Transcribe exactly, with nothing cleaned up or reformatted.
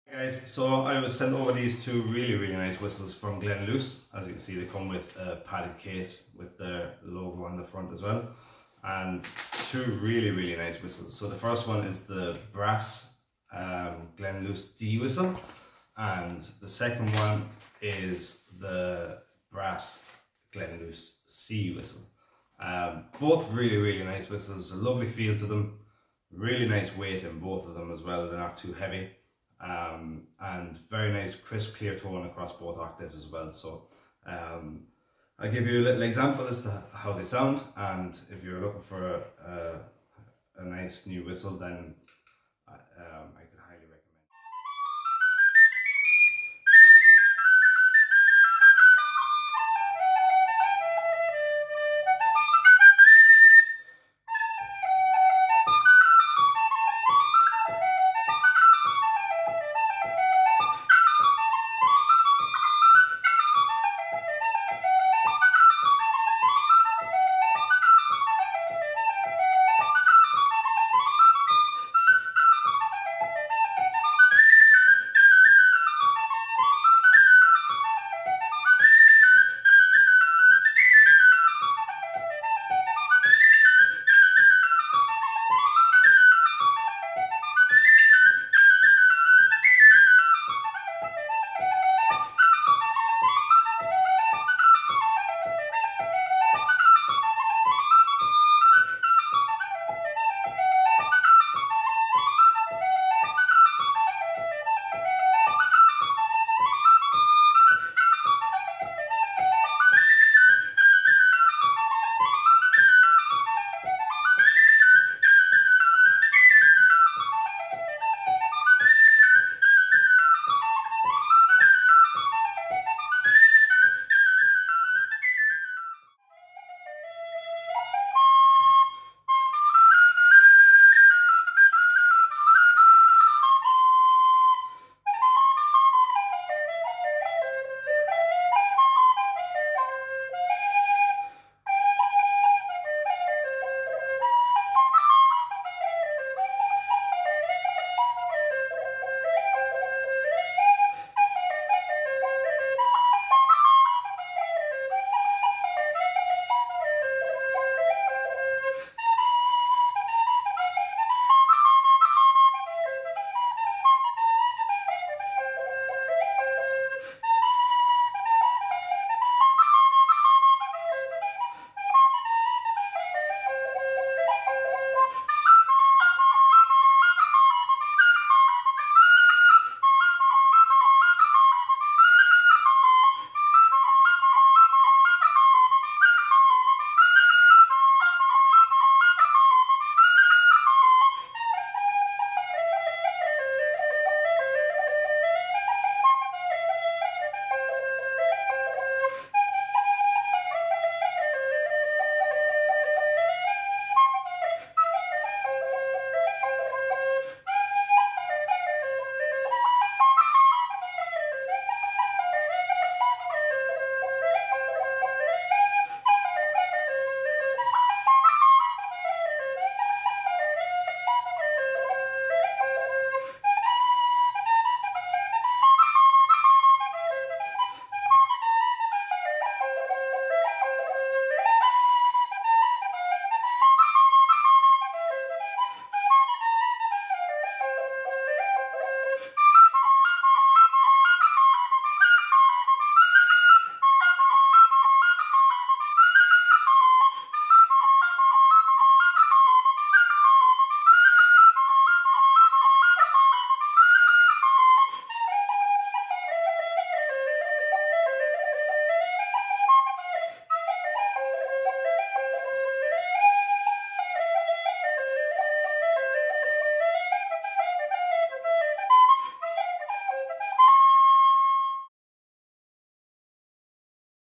Hey guys, so I was sent over these two really really nice whistles from Glenluce. As you can see, they come with a padded case with their logo on the front as well, and two really really nice whistles. So the first one is the brass um, Glenluce D whistle, and the second one is the brass Glenluce C whistle. Um, both really really nice whistles, a lovely feel to them, really nice weight in both of them as well. They're not too heavy. Um, and very nice crisp clear tone across both octaves as well. So um, I'll give you a little example as to how they sound, and if you're looking for a, a, a nice new whistle, then